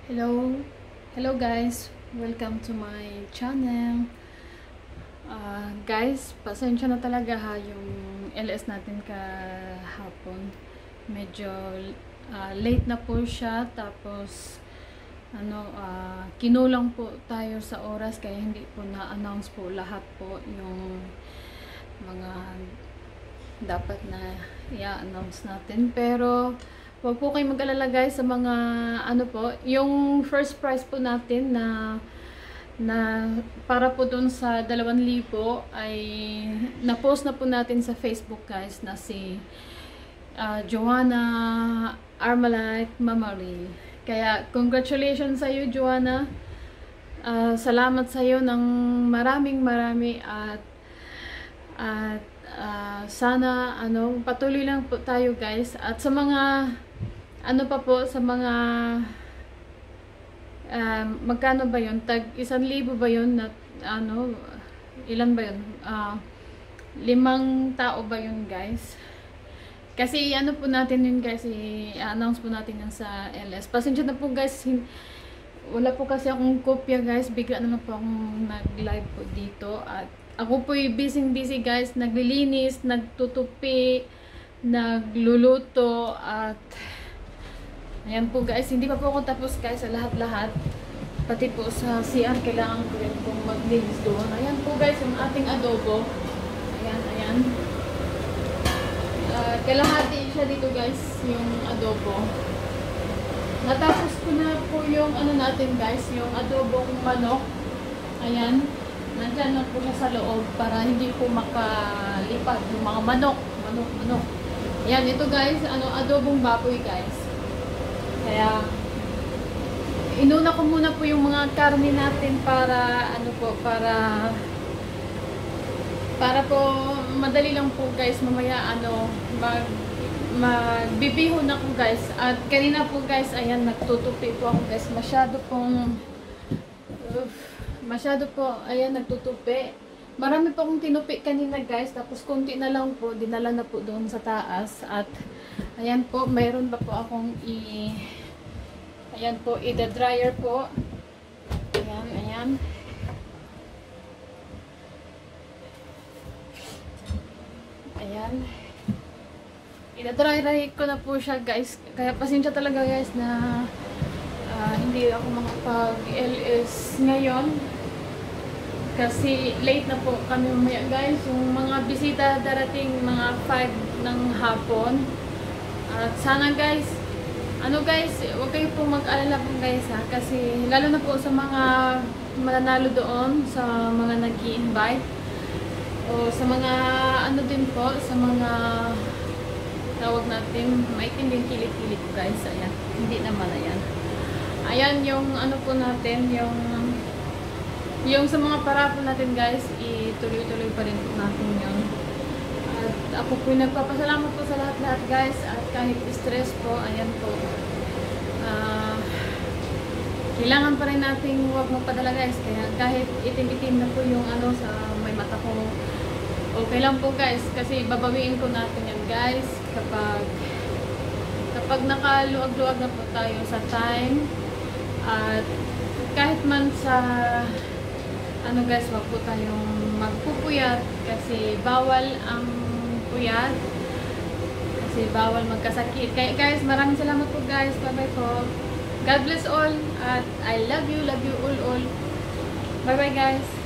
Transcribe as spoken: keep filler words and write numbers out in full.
Hello, hello guys, welcome to my channel. Uh, guys, pasensya na talaga ha yung L S natin kahapon. Medyo uh, late na po siya, tapos ano, uh, kinulang po tayo sa oras kaya hindi po na-announce po lahat po yung mga dapat na i-announce natin. Pero huwag po kayong mag-alala guys sa mga ano po, yung first prize po natin na na para po dun sa dalawang libo ay na-post na po natin sa Facebook guys, na si uh, Joanna Armalite Mamari. Kaya congratulations sa iyo Joanna. Uh, salamat sa iyo ng maraming marami at at uh, sana ano patuloy lang po tayo guys, at sa mga ano pa po, sa mga um, magkano ba yun? Tag isang libo ba yun? Na, ano, ilan ba yun? Uh, limang tao ba yun guys? Kasi ano po natin yun guys, i-announce po natin yan sa L S. Pasensya na po guys, wala po kasi akong kopya guys, bigla naman po akong nag-live po dito. At ako po yung busy-busy guys, naglilinis, nagtutupi, nagluluto, at ayan po guys, hindi pa po ako tapos guys sa lahat-lahat. Pati po sa C R, kailangan ko rin pong maglinis doon. Ayan po guys, yung ating adobo. Ayan, ayan. Uh, kalahati siya dito guys, yung adobo. Natapos ko na po yung ano natin guys, yung adobong manok. Ayan. Nandyan lang po siya sa loob para hindi po makalipad yung mga manok. Manok, manok. Ayan, ito guys, ano, adobong baboy guys. Kaya inuna ko muna po yung mga karne natin para ano po, para para po madali lang po guys, mamaya ano mag magbibihon ako guys. At kanina po guys, ayan, nagtutupi po ako guys, masyado pong uh, masyado po, ayan, nagtutupi. Marami po akong tinupi kanina guys, tapos konti na lang po, dinala na po doon sa taas. At ayan po, mayroon pa po akong i ayan po, i-dryer po. Ayan, ayan. Ayan. I-dryer ko na po siya guys. Kaya pasensya talaga guys na uh, hindi ako makapag-L S ngayon. Kasi late na po kami mamaya guys. Yung mga bisita darating mga five ng hapon. At sana guys, ano guys, huwag kayo po mag-alala po guys ha. Kasi lalo na po sa mga mananalo doon, sa mga nag-i-invite. O sa mga ano din po, sa mga tawag natin, maitinding kilit-kilit po guys. Ayan, hindi naman ayan. Ayan yung ano po natin, yung yung sa mga parapon natin guys, ituloy-tuloy pa rin po natin yun. At ako po nagpapasalamat po sa lahat-lahat guys, at kahit stress po, ayan po. Uh, kailangan pa rin nating huwag magpadala guys, kaya kahit itim-itim na po yung ano sa may mata ko, okay lang po guys, kasi babawiin ko natin yan guys kapag kapag nakaluag-luag na po tayo sa time. At kahit man sa ano guys, wag po tayong magpupuyat kasi bawal ang puyat, kasi bawal magkasakit. Kaya guys, maraming salamat po guys. Bye bye po. God bless all, at I love you, love you all all. Bye bye guys.